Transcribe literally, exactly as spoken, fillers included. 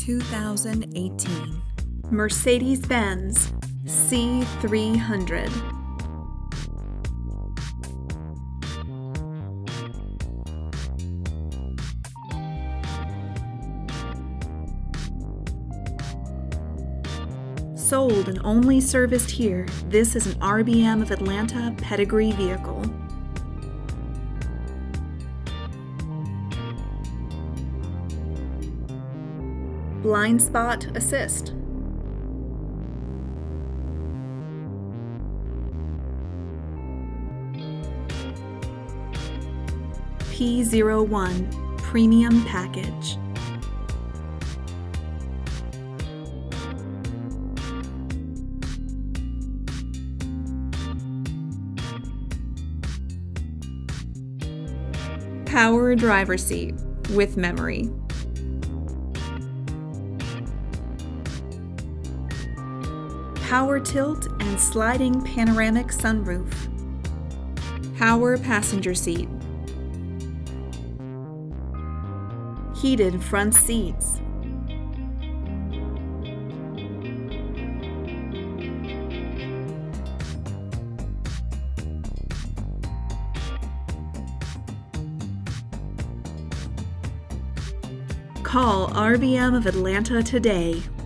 two thousand eighteen Mercedes-Benz C three hundred. Sold and only serviced here, this is an R B M of Atlanta pedigree vehicle. Blind spot assist. P zero one premium package. Power driver's seat with memory. Power tilt and sliding panoramic sunroof. Power passenger seat. Heated front seats. Call R B M of Atlanta today.